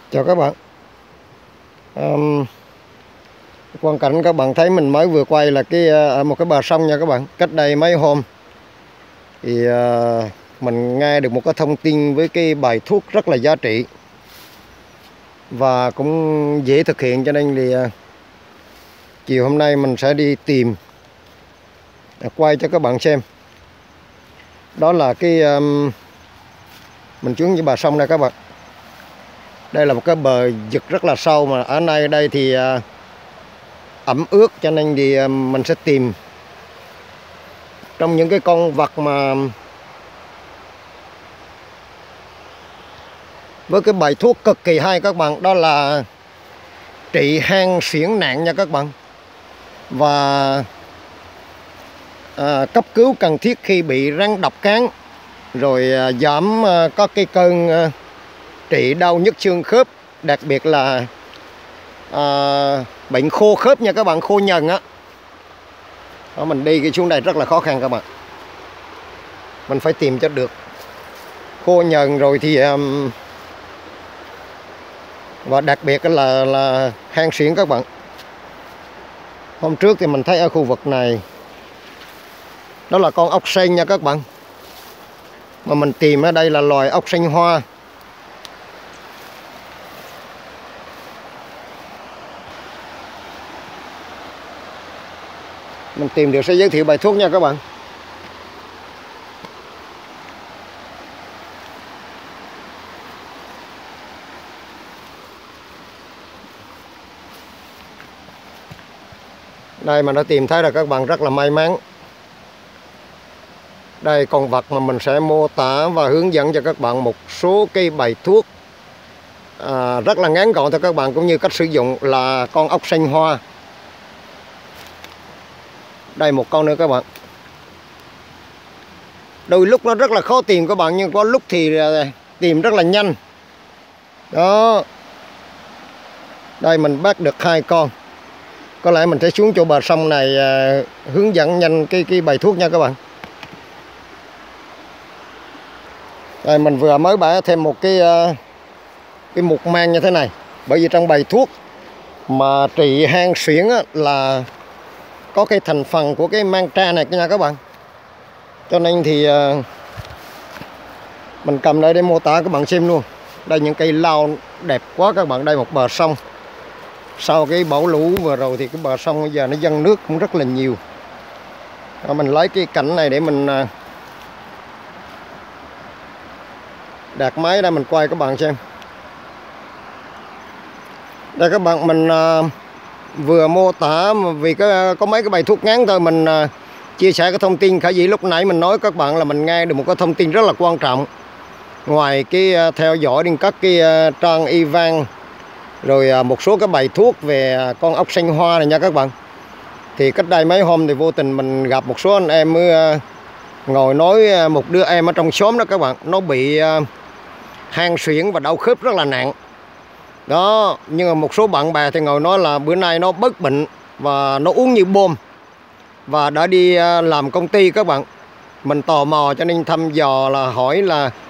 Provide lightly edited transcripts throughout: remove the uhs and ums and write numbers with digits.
Chào các bạn. Quang cảnh các bạn thấy mình mới vừa quay là một cái bờ sông nha các bạn. Cách đây mấy hôm thì mình nghe được một cái thông tin với cái bài thuốc rất là giá trị và cũng dễ thực hiện, cho nên thì chiều hôm nay mình sẽ đi tìm quay cho các bạn xem. Đó là mình xuống với bờ sông này các bạn. Đây là một cái bờ vực rất là sâu, mà ở đây thì ẩm ướt, cho nên thì mình sẽ tìm trong những cái con vật mà với cái bài thuốc cực kỳ hay các bạn. Đó là trị hen suyễn nặng nha các bạn, và cấp cứu cần thiết khi bị rắn độc cắn, rồi giảm có cái cơn trị đau nhức xương khớp, đặc biệt là bệnh khô khớp nha các bạn, khô nhần á. Đó, mình đi cái xuống đây rất là khó khăn các bạn, mình phải tìm cho được khô nhần rồi thì và đặc biệt là hen suyễn các bạn. Hôm trước thì mình thấy ở khu vực này đó là con ốc sên nha các bạn, mà mình tìm ở đây là loài ốc sên hoa. Mình tìm được sẽ giới thiệu bài thuốc nha các bạn. Đây mà đã tìm thấy là các bạn rất là may mắn. Đây con vật mà mình sẽ mô tả và hướng dẫn cho các bạn một số cái bài thuốc rất là ngắn gọn cho các bạn, cũng như cách sử dụng, là con ốc sên hoa. Đây một con nữa các bạn. Đôi lúc nó rất là khó tìm các bạn, nhưng có lúc thì tìm rất là nhanh. Đó. Đây mình bắt được 2 con. Có lẽ mình sẽ xuống chỗ bờ sông này hướng dẫn nhanh cái bài thuốc nha các bạn. Đây mình vừa mới bẻ thêm một cái mục mang như thế này. Bởi vì trong bài thuốc mà trị hen suyễn là có cái thành phần của cái mang tra này nha các bạn. Cho nên thì mình cầm đây để mô tả các bạn xem luôn. Đây những cây lau đẹp quá các bạn. Đây một bờ sông. Sau cái bão lũ vừa rồi thì cái bờ sông bây giờ nó dâng nước cũng rất là nhiều. Mình lấy cái cảnh này để mình đặt máy ra mình quay các bạn xem. Đây các bạn, mình vừa mô tả vì có mấy cái bài thuốc ngắn thôi, mình chia sẻ cái thông tin khả dĩ lúc nãy mình nói các bạn là mình nghe được một cái thông tin rất là quan trọng. Ngoài cái theo dõi đến các cái trang y văn, rồi một số cái bài thuốc về con ốc sên hoa này nha các bạn, thì cách đây mấy hôm thì vô tình mình gặp một số anh em ngồi nói một đứa em ở trong xóm đó các bạn, nó bị hen suyễn và đau khớp rất là nặng. Đó, nhưng mà một số bạn bè thì ngồi nói là bữa nay nó bớt bệnh và nó uống như bom và đã đi làm công ty các bạn. Mình tò mò cho nên thăm dò là hỏi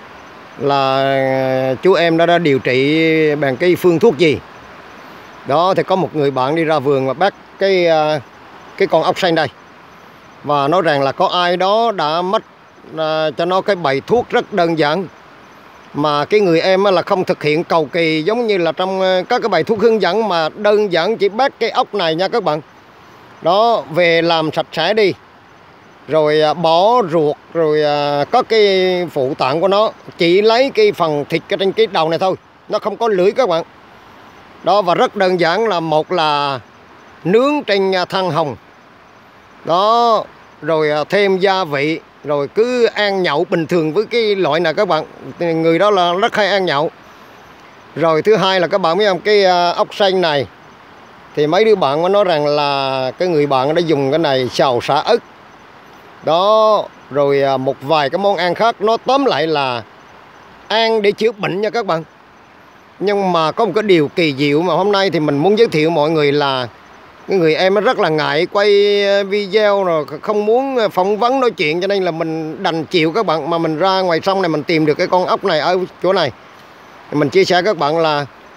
là chú em đã điều trị bằng cái phương thuốc gì. Đó thì có một người bạn đi ra vườn và bắt cái con ốc sên đây, và nói rằng là có ai đó đã mất cho nó cái bài thuốc rất đơn giản, mà cái người em là không thực hiện cầu kỳ giống như là trong các cái bài thuốc hướng dẫn, mà đơn giản chỉ bắt cái ốc này nha các bạn. Đó, về làm sạch sẽ đi, rồi bỏ ruột, rồi có cái phụ tạng của nó, chỉ lấy cái phần thịt ở trên cái đầu này thôi, nó không có lưỡi các bạn. Đó, và rất đơn giản là một là nướng trên than hồng. Đó, rồi thêm gia vị, rồi cứ ăn nhậu bình thường với cái loại này các bạn. Người đó là rất hay ăn nhậu. Rồi thứ hai là các bạn biết không, cái ốc sên này thì mấy đứa bạn mới nói rằng là cái người bạn đã dùng cái này xào xả ức. Đó, rồi một vài cái món ăn khác. Nó tóm lại là ăn để chữa bệnh nha các bạn. Nhưng mà có một cái điều kỳ diệu mà hôm nay thì mình muốn giới thiệu mọi người là cái người em rất là ngại quay video, rồi không muốn phỏng vấn nói chuyện, cho nên là mình đành chịu các bạn. Mà mình ra ngoài sông này mình tìm được cái con ốc này ở chỗ này, mình chia sẻ các bạn là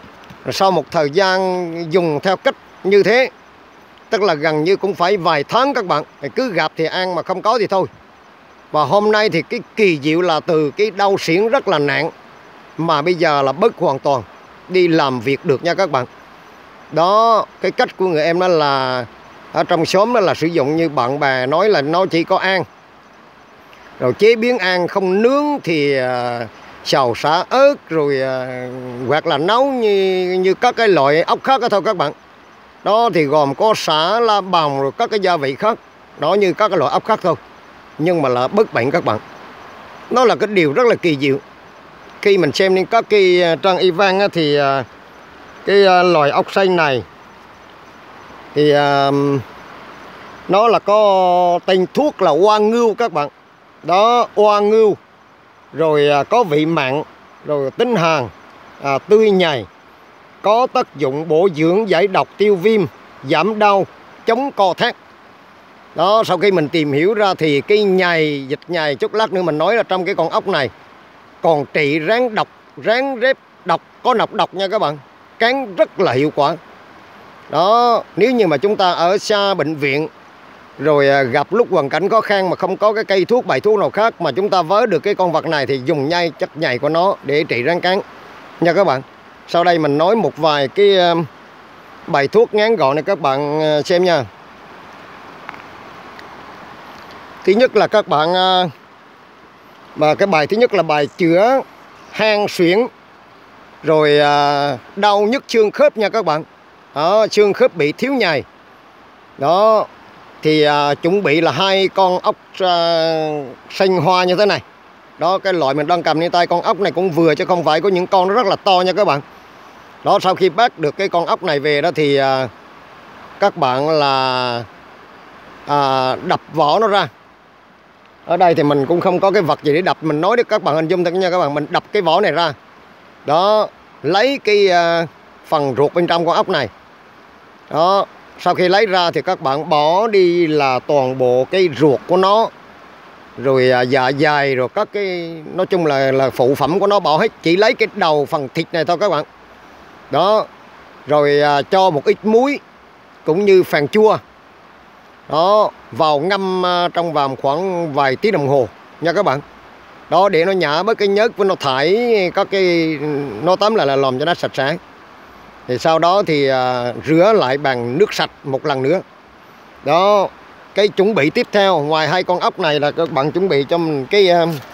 Sau một thời gian dùng theo cách như thế, tức là gần như cũng phải vài tháng các bạn, cứ gặp thì ăn mà không có thì thôi. Và hôm nay thì cái kỳ diệu là từ cái đau xiển rất là nặng mà bây giờ là bớt hoàn toàn, đi làm việc được nha các bạn. Đó, cái cách của người em đó là ở trong xóm đó là sử dụng như bạn bè nói là nó chỉ có ăn, rồi chế biến ăn, không nướng thì xào xả ớt, rồi hoặc là nấu như các cái loại ốc khác đó thôi các bạn. Đó thì gồm có sả, la bòng rồi các cái gia vị khác, đó như các cái loại ốc khác thôi, nhưng mà là bớt bệnh các bạn. Nó là cái điều rất là kỳ diệu. Khi mình xem lên các cái trang y văn thì cái loài ốc xanh này thì nó là có tên thuốc là oa ngưu các bạn. Đó, oa ngưu, rồi có vị mặn, rồi tính hàn, tươi nhầy, có tác dụng bổ dưỡng, giải độc, tiêu viêm, giảm đau, chống co thắt. Đó, sau khi mình tìm hiểu ra thì cái nhầy, dịch nhầy, chút lát nữa mình nói là trong cái con ốc này còn trị ráng độc, ráng rết độc, có nọc độc nha các bạn, cắn rất là hiệu quả. Đó, nếu như mà chúng ta ở xa bệnh viện, rồi gặp lúc hoàn cảnh khó khăn mà không có cái cây thuốc, bài thuốc nào khác mà chúng ta vớ được cái con vật này thì dùng nhai chất nhầy của nó để trị rắn cắn nha các bạn. Sau đây mình nói một vài cái bài thuốc ngắn gọn này các bạn xem nha. Thứ nhất là các bạn mà cái bài thứ nhất là bài chữa hang suyễn, rồi đau nhức xương khớp nha các bạn. Đó, xương khớp bị thiếu nhầy. Đó thì chuẩn bị là 2 con ốc xanh hoa như thế này. Đó, cái loại mình đang cầm trên tay, con ốc này cũng vừa chứ không phải có những con nó rất là to nha các bạn. Đó, sau khi bắt được cái con ốc này về đó thì các bạn là đập vỏ nó ra. Ở đây thì mình cũng không có cái vật gì để đập, mình nói để các bạn hình dung thôi nha các bạn. Mình đập cái vỏ này ra. Đó, lấy cái phần ruột bên trong con ốc này. Đó, sau khi lấy ra thì các bạn bỏ đi là toàn bộ cái ruột của nó, rồi dạ dày, rồi các cái nói chung là phụ phẩm của nó bỏ hết, chỉ lấy cái đầu phần thịt này thôi các bạn. Đó, rồi cho một ít muối cũng như phèn chua. Đó, vào ngâm trong vòng khoảng vài tiếng đồng hồ nha các bạn. Đó, để nó nhả bớt cái nhớt với nó thải các cái, nó tóm lại là làm cho nó sạch sẽ. Thì sau đó thì rửa lại bằng nước sạch một lần nữa. Đó, cái chuẩn bị tiếp theo ngoài 2 con ốc này là các bạn chuẩn bị cho mình cái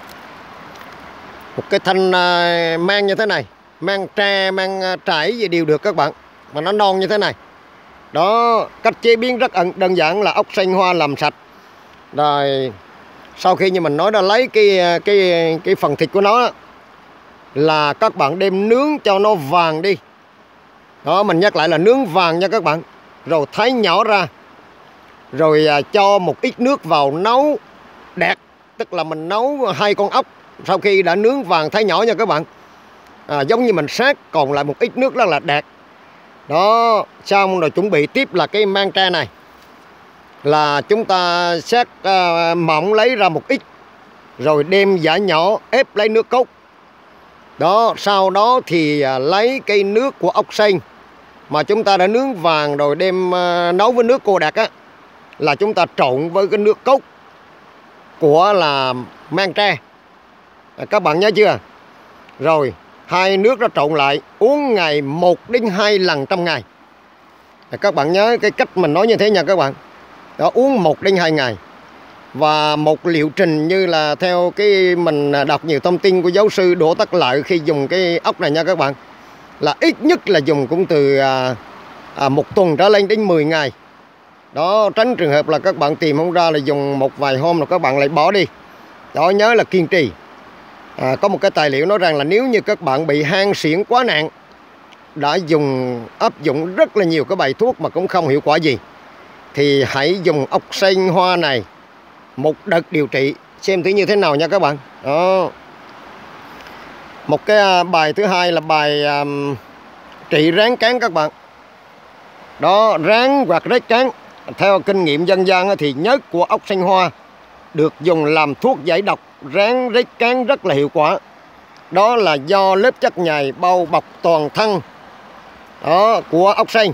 một cái thanh mang như thế này, mang tre, mang trải gì đều được các bạn, mà nó non như thế này. Đó, cách chế biến rất đơn giản là ốc xanh hoa làm sạch. Rồi sau khi như mình nói đã lấy cái phần thịt của nó đó, là các bạn đem nướng cho nó vàng đi. Đó, mình nhắc lại là nướng vàng nha các bạn. Rồi thái nhỏ ra, rồi cho một ít nước vào nấu đẹp. Tức là mình nấu 2 con ốc sau khi đã nướng vàng thái nhỏ nha các bạn. Giống như mình sát còn lại một ít nước rất là đẹp. Đó, xong rồi chuẩn bị tiếp là cái mang tre này, là chúng ta sát mỏng lấy ra một ít, rồi đem giã nhỏ ép lấy nước cốt. Đó, sau đó thì lấy cái nước của ốc xanh mà chúng ta đã nướng vàng rồi đem nấu với nước cô đặc á, là chúng ta trộn với cái nước cốt của là mang tre. Các bạn nhớ chưa? Rồi 2 nước đó trộn lại, uống ngày 1 đến 2 lần trong ngày. Các bạn nhớ cái cách mình nói như thế nha các bạn. Đó, uống 1 đến 2 ngày. Và một liệu trình như là theo cái mình đọc nhiều thông tin của giáo sư Đỗ Tất Lợi khi dùng cái ốc này nha các bạn, là ít nhất là dùng cũng từ 1 tuần trở lên đến 10 ngày. Đó, tránh trường hợp là các bạn tìm không ra là dùng một vài hôm rồi các bạn lại bỏ đi. Đó, nhớ là kiên trì. Có một cái tài liệu nói rằng là nếu như các bạn bị hang suyễn quá nặng, đã áp dụng rất là nhiều cái bài thuốc mà cũng không hiệu quả gì, thì hãy dùng ốc xanh hoa này một đợt điều trị xem thử như thế nào nha các bạn. Đó. Một cái bài thứ hai là bài trị rán cán các bạn. Đó, rán hoặc rết cán, theo kinh nghiệm dân gian thì nhớt của ốc xanh hoa được dùng làm thuốc giải độc rán rết cán rất là hiệu quả. Đó là do lớp chất nhầy bao bọc toàn thân đó của ốc sên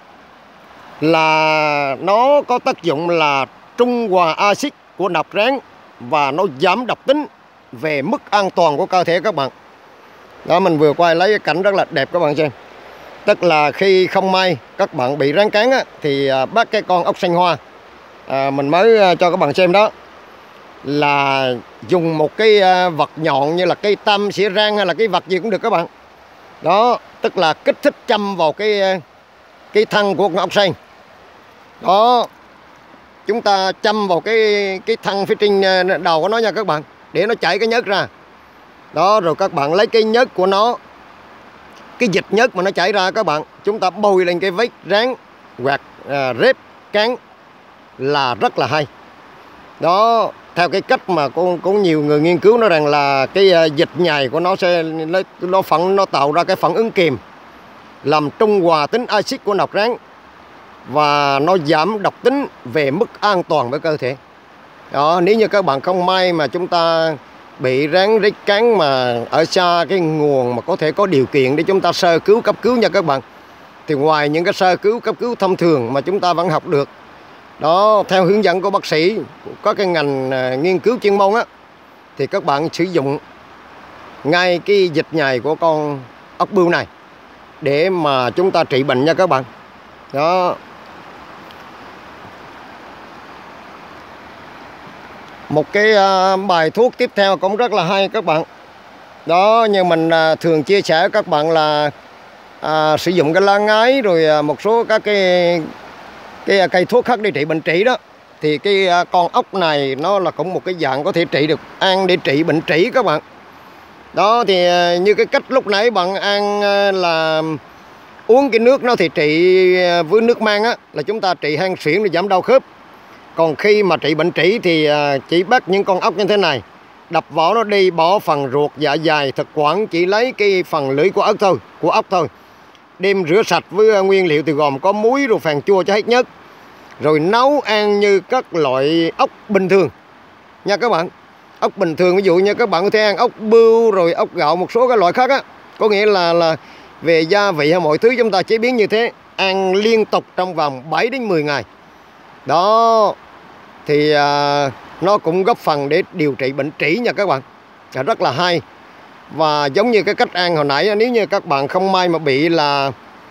là nó có tác dụng là trung hòa axit của nọc rán và nó giảm độc tính về mức an toàn của cơ thể các bạn. Đó, mình vừa quay lấy cái cảnh rất là đẹp các bạn xem. Tức là khi không may các bạn bị rắn cắn á, thì bắt cái con ốc sên hoa, mình mới cho các bạn xem đó, là dùng một cái vật nhọn như là cây tăm, xỉa răng hay là cái vật gì cũng được các bạn. Đó, tức là kích thích châm vào cái thân của con ốc sên. Đó, chúng ta châm vào cái thân phía trên đầu của nó nha các bạn, để nó chảy cái nhớt ra. Đó, rồi các bạn lấy cái nhớt của nó, cái dịch nhớt mà nó chảy ra các bạn, chúng ta bôi lên cái vết rán hoặc rếp cắn là rất là hay. Đó, theo cái cách mà cũng nhiều người nghiên cứu nói rằng là cái dịch nhầy của nó sẽ nó tạo ra cái phản ứng kiềm, làm trung hòa tính axit của nọc rán và nó giảm độc tính về mức an toàn với cơ thể. Đó, nếu như các bạn không may mà chúng ta bị rắn rít cắn mà ở xa cái nguồn mà có thể có điều kiện để chúng ta sơ cứu cấp cứu nha các bạn, thì ngoài những cái sơ cứu cấp cứu thông thường mà chúng ta vẫn học được đó, theo hướng dẫn của bác sĩ có cái ngành nghiên cứu chuyên môn á, thì các bạn sử dụng ngay cái dịch nhầy của con ốc bươu này để mà chúng ta trị bệnh nha các bạn. Đó, một cái bài thuốc tiếp theo cũng rất là hay các bạn. Đó, như mình thường chia sẻ các bạn là sử dụng cái lá ngái rồi một số các cái cây thuốc khác để trị bệnh trĩ đó, thì cái con ốc này nó là cũng một cái dạng có thể trị được, ăn để trị bệnh trĩ các bạn. Đó, thì như cái cách lúc nãy bạn ăn là uống cái nước nó thì trị với nước mang á, là chúng ta trị hen suyễn để giảm đau khớp. Còn khi mà trị bệnh trĩ thì chỉ bắt những con ốc như thế này, đập vỏ nó đi, bỏ phần ruột, dạ dày, thực quản, chỉ lấy cái phần lưỡi của ốc thôi, đem rửa sạch với nguyên liệu thì gồm có muối rồi phèn chua cho hết nhớt, rồi nấu ăn như các loại ốc bình thường nha các bạn. Ốc bình thường ví dụ như các bạn có thể ăn ốc bươu rồi ốc gạo, một số các loại khác á, có nghĩa là về gia vị hay mọi thứ chúng ta chế biến như thế, ăn liên tục trong vòng 7 đến 10 ngày. Đó, thì nó cũng góp phần để điều trị bệnh trĩ nha các bạn, rất là hay. Và giống như cái cách ăn hồi nãy, nếu như các bạn không may mà bị là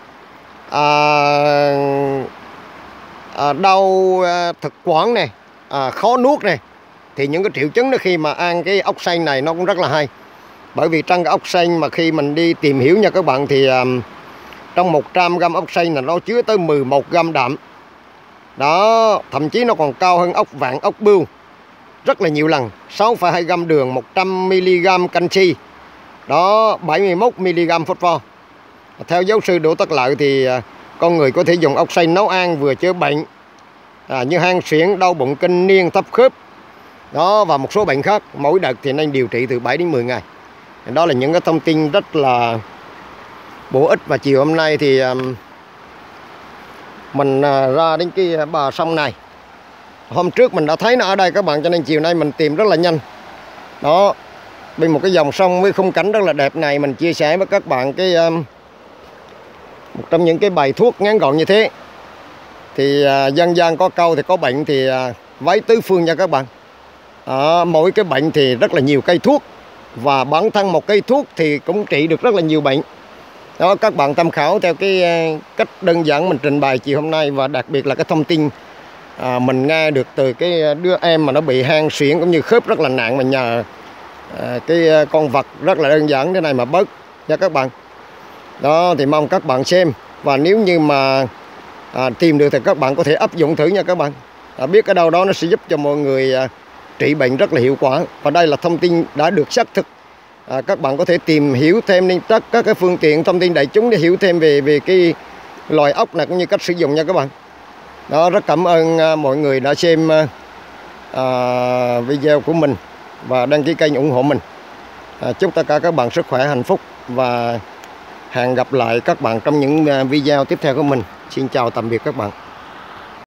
đau thực quản này, khó nuốt này, thì những cái triệu chứng đó khi mà ăn cái ốc sên này nó cũng rất là hay. Bởi vì trong cái ốc sên mà khi mình đi tìm hiểu nha các bạn, thì trong 100 g ốc sên là nó chứa tới 11 g đạm. Đó, thậm chí nó còn cao hơn ốc vàng, ốc bươu rất là nhiều lần. 6,2 g đường, 100 mg canxi. Đó, 71 mg phosphor. Theo giáo sư Đỗ Tất Lợi thì con người có thể dùng ốc sên nấu ăn vừa chữa bệnh như hen suyễn, đau bụng kinh niên, thấp khớp. Đó, và một số bệnh khác. Mỗi đợt thì nên điều trị từ 7 đến 10 ngày. Đó là những cái thông tin rất là bổ ích. Và chiều hôm nay thì mình ra đến cái bờ sông này. Hôm trước mình đã thấy nó ở đây các bạn, cho nên chiều nay mình tìm rất là nhanh. Đó, bên một cái dòng sông với khung cảnh rất là đẹp này, mình chia sẻ với các bạn cái một trong những cái bài thuốc ngắn gọn như thế. Thì dân gian có câu thì có bệnh thì vái tứ phương nha các bạn. Mỗi cái bệnh thì rất là nhiều cây thuốc, và bản thân một cây thuốc thì cũng trị được rất là nhiều bệnh. Đó, các bạn tham khảo theo cái cách đơn giản mình trình bày chiều hôm nay, và đặc biệt là cái thông tin mình nghe được từ cái đứa em mà nó bị hen suyễn cũng như khớp rất là nặng, mà nhờ cái con vật rất là đơn giản thế này mà bớt nha các bạn. Đó, thì mong các bạn xem, và nếu như mà tìm được thì các bạn có thể áp dụng thử nha các bạn. Biết cái đâu đó nó sẽ giúp cho mọi người trị bệnh rất là hiệu quả. Và đây là thông tin đã được xác thực. Các bạn có thể tìm hiểu thêm trên tất các cái phương tiện thông tin đại chúng để hiểu thêm về cái loài ốc này cũng như cách sử dụng nha các bạn. Đó, rất cảm ơn mọi người đã xem video của mình và đăng ký kênh ủng hộ mình. Chúc tất cả các bạn sức khỏe, hạnh phúc, và hẹn gặp lại các bạn trong những video tiếp theo của mình. Xin chào tạm biệt các bạn.